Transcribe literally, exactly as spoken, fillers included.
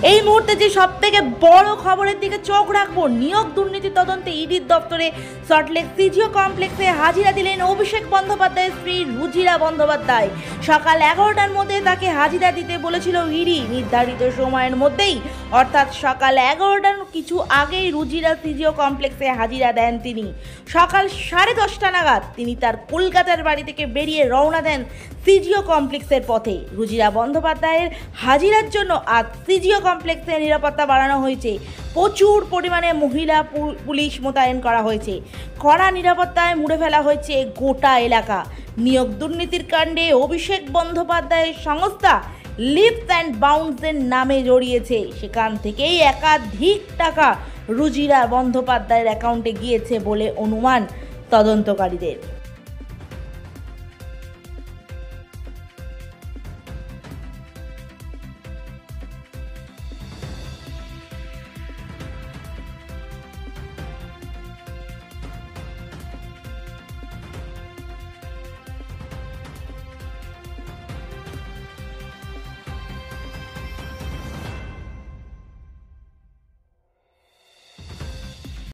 এই মুহূর্তে যে সব থেকে বড় খবরের দিকে চোখ রাখবো, নিয়োগ দুর্নীতি তদন্তে ইডির দপ্তরে সল্টলেক সিজিও কমপ্লেক্সে হাজিরা দিলেন অভিষেক বন্দ্যোপাধ্যায়ের স্ত্রী রুজিরা বন্দ্যোপাধ্যায়। সকাল এগারোটার মধ্যে তাকে হাজিরা দিতে বলেছিল ইডি। নির্ধারিত সময়ের মধ্যেই অর্থাৎ সকাল এগারোটার কিছু আগেই রুজিরা সিজিও কমপ্লেক্সে হাজিরা দেন তিনি। সকাল সাড়ে দশটা নাগাদ তিনি তার কলকাতার বাড়ি থেকে বেরিয়ে রওনা দেন সিজিও কমপ্লেক্সের পথে। রুজিরা বন্দ্যোপাধ্যায়ের হাজিরার জন্য আজ সিজিও কমপ্লেক্সে নিরাপত্তা বাড়ানো হয়েছে। প্রচুর পরিমাণে মহিলা পুলিশ মোতায়েন করা হয়েছে। কড়া নিরাপত্তায় মুড়ে ফেলা হয়েছে গোটা এলাকা। নিয়োগ দুর্নীতির কাণ্ডে অভিষেক বন্দ্যোপাধ্যায়ের সংস্থা লিপস অ্যান্ড বাউন্সের নামে জড়িয়েছে। সেখান থেকেই একাধিক টাকা রুজিরা বন্দ্যোপাধ্যায়ের অ্যাকাউন্টে গিয়েছে বলে অনুমান তদন্তকারীদের।